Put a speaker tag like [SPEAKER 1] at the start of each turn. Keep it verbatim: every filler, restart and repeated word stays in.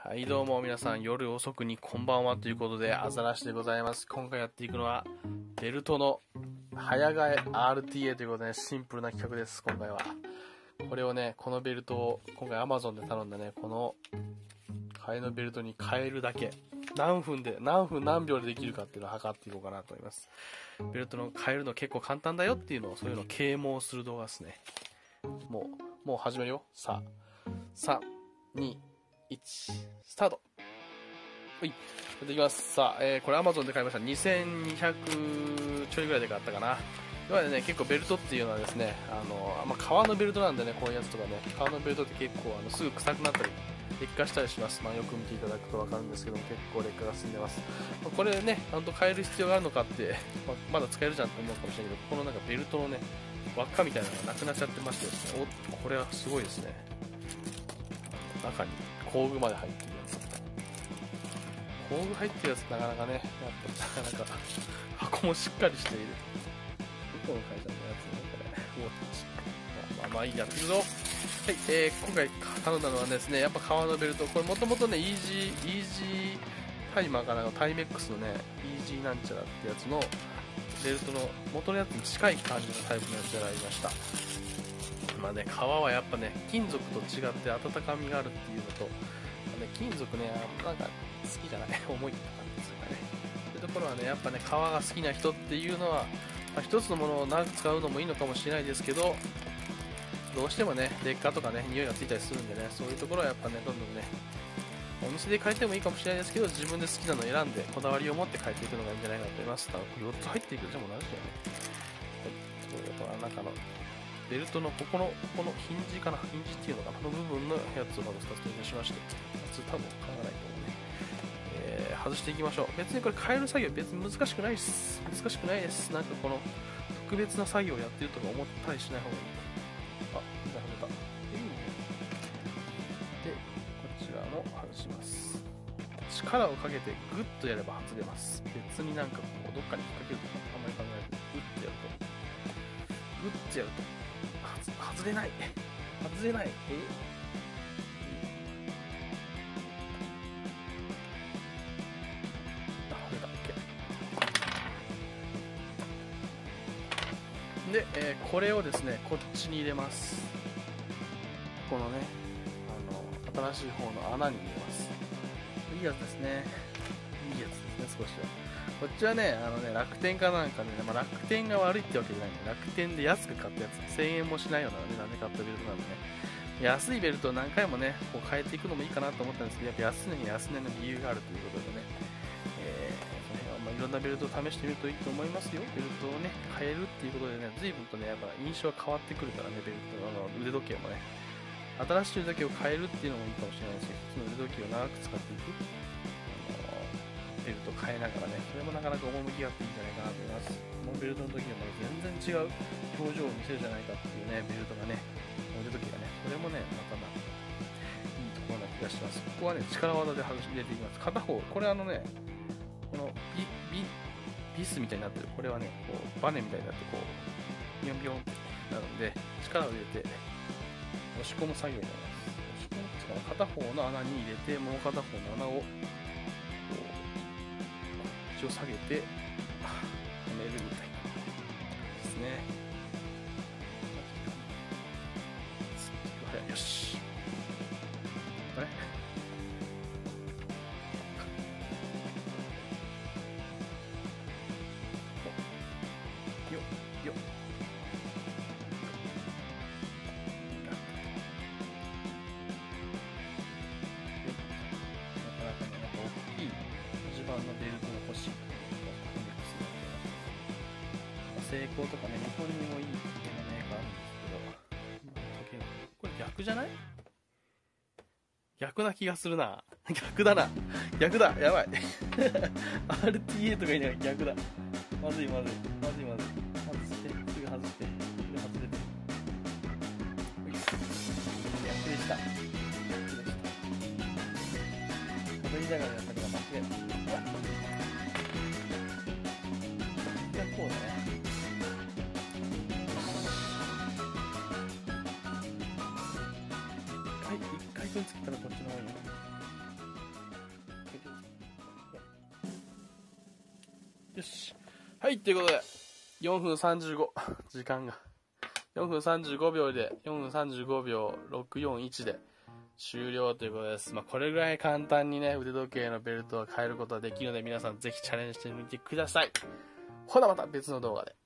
[SPEAKER 1] はいどうも皆さん、夜遅くにこんばんはということでアザラシでございます。今回やっていくのはベルトの早替え アールティーエー ということで、ね、シンプルな企画です。今回はこれをね、このベルトを今回 Amazon で頼んだね、この替えのベルトに変えるだけ、何分で何分何秒でできるかっていうのを測っていこうかなと思います。ベルトの変えるの結構簡単だよっていうのを、そういうのを啓蒙する動画ですね。もうもう始めるよ。さあさんにいちスタート。はい、やっていきます。さあ、えー、これ Amazon で買いました。にせんにひゃくちょいぐらいで買ったかな。今までね、結構ベルトっていうのはですね、あのまあ、革のベルトなんでね、こういうやつとかね、革のベルトって結構あのすぐ臭くなったり劣化したりします。まあ、よく見ていただくと分かるんですけども、結構劣化が進んでます。まあ、これね、ちゃんと変える必要があるのかって、まあ、まだ使えるじゃんと思うかもしれないけど、このなんかベルトのね、輪っかみたいなのがなくなっちゃってましてですね、おこれはすごいですね。中に工具まで入ってるやつ。工具入ってるやつなかなかね、やっぱなかなか箱もしっかりしている。どこの会社のやつね、これ。まあまあまあいいやってるぞ。はい、えー、今回頼んだのはですね、やっぱ革のベルト。これもともとね、イージー、イージータイマーかなのタイメックスのね、イージーなんちゃらってやつのベルトの元のやつに近い感じのタイプのやつでありました。まあね、革はやっぱね、金属と違って温かみがあるっていうのと、まあね、金属ね、なんか好きじゃない、重いって感じですかね。そういうところはね、やっぱね、革が好きな人っていうのは、まあ、一つのものを長く使うのもいいのかもしれないですけど、どうしてもね、劣化とかね、匂いがついたりするんでね、そういうところはやっぱね、どんどんね、お店で変えてもいいかもしれないですけど、自分で好きなのを選んで、こだわりを持って変えていくのがいいんじゃないかと思います。ただ、よっつ入っていくじゃもうなしだよね。はい、これは中の、ベルトのここの、このヒンジかな、ヒンジっていうのかな、の部分のやつをまずふたつ取り出しまして、ふたつ多分変わらないと思うね。えー、外していきましょう。別にこれ変える作業別に難しくないです。難しくないです。なんかこの特別な作業をやってるとか思ったりしない方がいい。あ、じゃあ外れた。で、こちらも外します。力をかけてグッとやれば外れます。別になんかこうどっかに引っ掛けるとかあんまり考えずグッとやると、グッとやると外れない。外れない。えあ、外れた。OK。で、えー、これをですね、こっちに入れます。このね、あの、新しい方の穴に入れます。いいやつですね。いいやつですね、少しは。こっちはね、あのね、楽天かなんかでね、まあ、楽天が悪いってわけじゃないんで、楽天で安く買ったやつ、せんえんもしないような値段で買ったベルトなんでね、安いベルトを何回もね、こう変えていくのもいいかなと思ったんですけど、やっぱ安値に安値の理由があるということでね、えー、その辺はまあいろんなベルトを試してみるといいと思いますよ。ベルトをね、変えるっていうことでね、随分とね、やっぱ印象が変わってくるからね、ベルトの腕時計もね、新しい腕時計を変えるっていうのもいいかもしれないですけど、一つの腕時計を長く使っていく。ベルト変えながらね、それもなかなか趣があっていいんじゃないかなと思います。このベルトの時には全然違う表情を見せるじゃないかっていうね、ベルトがね、腕時計がね、それもね、またまあ、いいところな気がします。ここはね、力技で外し入れていきます。片方、これあのね、このビ、ビ、ビスみたいになってる、これはね、こうバネみたいになって、こう、ビヨンビヨンってなるんで、力を入れて、押し込む作業になります。押し込むっていうか、片方の穴に入れて、もう片方の穴を、を下げてはめるみたいなですね。よし。あれ？よっよっ。なかなかね、なんか大きい地盤のベルトが欲しい。成功とかね、日本にもいい時計のメーカーあるんですけど、時計これ逆じゃない？逆な気がするな。逆だな。逆だ。やばい。アールティーエー とか言いながら逆だ。まずいまずい。まずいまずい。外して、すぐ外して、すぐ外れて。逆でした。逆でした。踊りながらやったのが間違えた。逆こうだね。はい、いっかい分作ったらこっちの方がいいな。 よし。はい、ということで、よんぷんさんじゅうご、時間が。よんぷんさんじゅうごびょうで、よんぷんさんじゅうごびょうろくよんいちで終了ということです。まあ、これぐらい簡単にね、腕時計のベルトを変えることができるので、皆さんぜひチャレンジしてみてください。ほなまた別の動画で。